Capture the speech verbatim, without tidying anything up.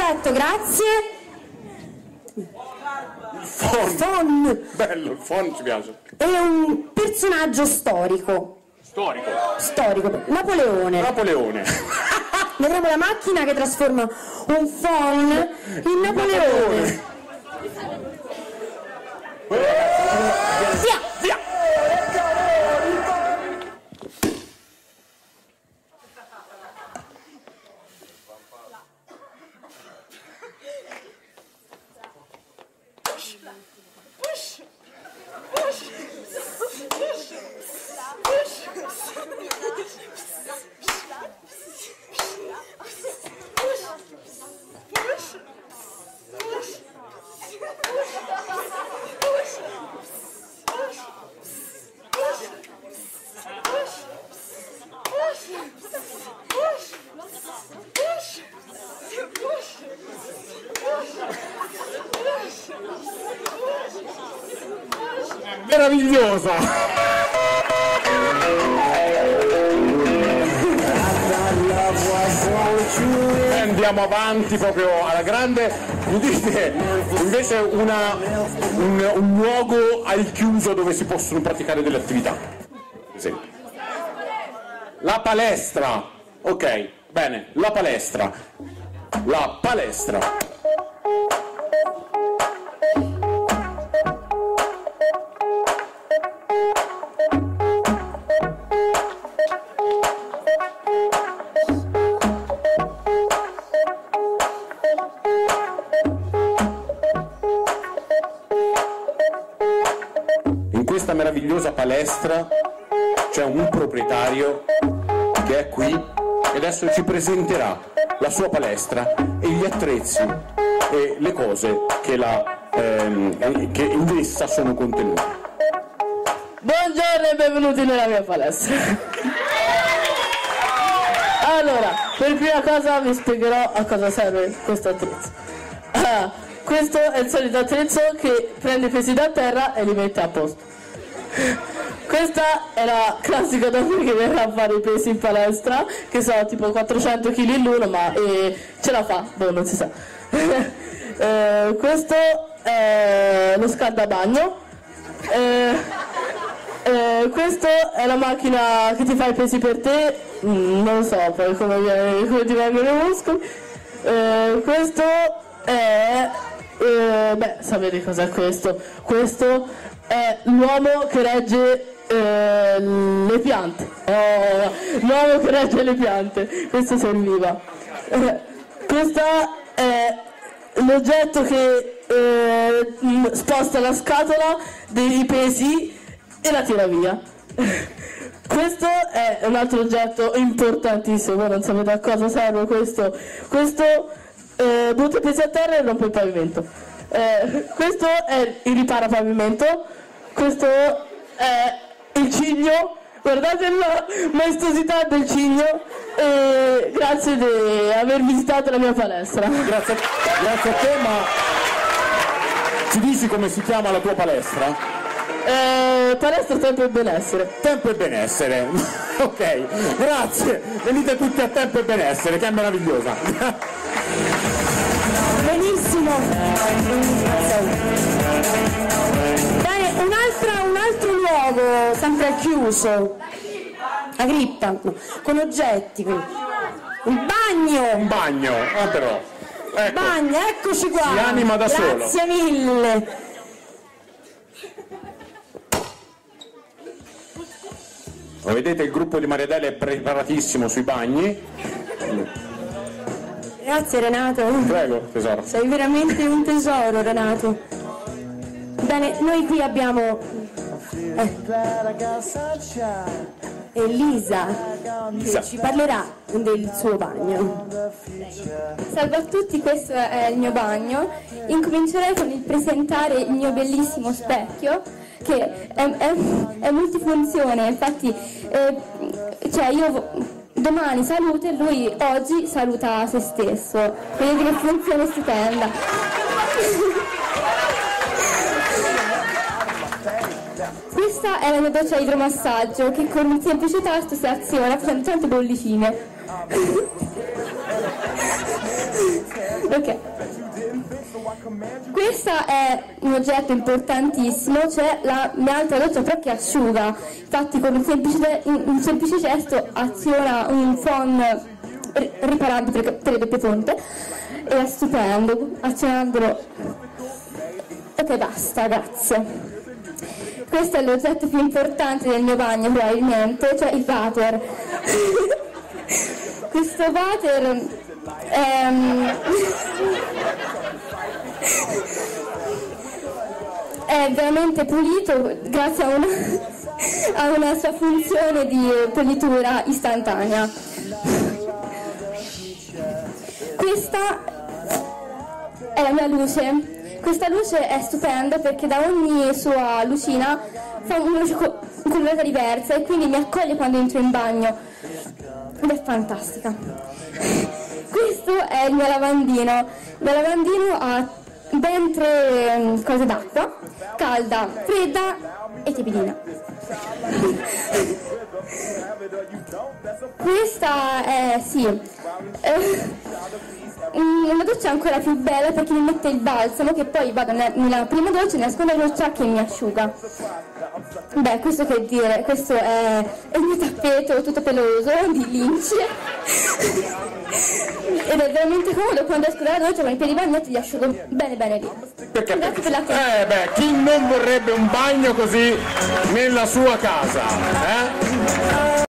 Perfetto, grazie. Fon. Fon. Bello, il Fon ci piace. È un personaggio storico. Storico. Storico. Napoleone. Napoleone. Vedremo la macchina che trasforma un Fon in Napoleone. Via! Via! Meravigliosa! E andiamo avanti proprio alla grande. Mi dite invece una, un, un luogo al chiuso dove si possono praticare delle attività, per esempio. La palestra. Ok, bene, la palestra. La palestra. Questa meravigliosa palestra c'è un proprietario che è qui e adesso ci presenterà la sua palestra e gli attrezzi e le cose che, la, ehm, che in essa sono contenute. Buongiorno e benvenuti nella mia palestra. Allora, per prima cosa vi spiegherò a cosa serve questo attrezzo. Ah, questo è il solito attrezzo che prende i pesi da terra e li mette a posto. Questa è la classica donna che verrà a fare i pesi in palestra, che sono tipo quattrocento chili l'uno, ma eh, ce la fa, boh, non si sa. eh, questo è lo scaldabagno. Eh, eh, questo è la macchina che ti fa i pesi per te, mm, non lo so poi come, viene, come ti vengono i muscoli. Eh, questo è... Eh, beh, sapete cos'è questo? Questo è l'uomo che regge eh, le piante. Oh, l'uomo che regge le piante. Questo serviva. Eh, questo è l'oggetto che eh, sposta la scatola dei pesi e la tira via. Questo è un altro oggetto importantissimo. Voi non sapete a cosa serve questo. Questo eh, butta i pesi a terra e rompe il pavimento. Eh, questo è il riparapavimento. Questo è il cigno. Guardate la maestosità del cigno. E grazie di aver visitato la mia palestra. Grazie, grazie a te, ma ci dici come si chiama la tua palestra? Eh, palestra Tempo e Benessere. Tempo e Benessere. Ok, grazie. Venite tutti a Tempo e Benessere, che è meravigliosa. Benissimo. Bene, un'altra, un altro luogo, sempre al chiuso. La cripta, no, con oggetti. Un bagno. Un bagno, ah però. Ecco. Bagno, eccoci qua. Si anima da solo. Grazie mille. Lo vedete, il gruppo di Mariadele è preparatissimo sui bagni. Grazie Renato. Prego, tesoro. Sei veramente un tesoro, Renato. Bene, noi qui abbiamo eh, Elisa che ci parlerà del suo bagno. Salve a tutti, questo è il mio bagno. Incomincerei con il presentare il mio bellissimo specchio, che è, è, è multifunzione. Infatti eh, cioè io domani saluto e lui oggi saluta se stesso. Vedete che funzione stupenda. Questa è la mia doccia idromassaggio che con un semplice tasto si aziona facendo tante bollicine. Ok. Questo è un oggetto importantissimo, cioè la mia altra doccia però che asciuga. Infatti con un semplice, un semplice gesto aziona un phon riparante per, per le doppie punte. E è stupendo, azionandolo. Ok, basta, grazie. Questo è l'oggetto più importante del mio bagno probabilmente, cioè il water. Questo water ehm, è veramente pulito grazie a una, a una sua funzione di pulitura istantanea. Questa è la mia luce. Questa luce è stupenda perché da ogni sua lucina fa una luce colorata diversa e quindi mi accoglie quando entro in bagno ed è fantastica. Questo è il mio lavandino. Il mio lavandino ha ben tre cose d'acqua: calda, fredda e tiepidina. Questa è, sì, eh, una doccia ancora più bella perché mi mette il balsamo, che poi vado nella prima doccia e nella seconda doccia che mi asciuga. Beh, questo che dire, questo è, è il mio tappeto tutto peloso di lince ed è veramente comodo. Quando esco dalla doccia con i piedi bagnetti li asciugo bene bene lì. Perché? Grazie per la Eh beh, chi non vorrebbe un bagno così nella sua casa? Eh?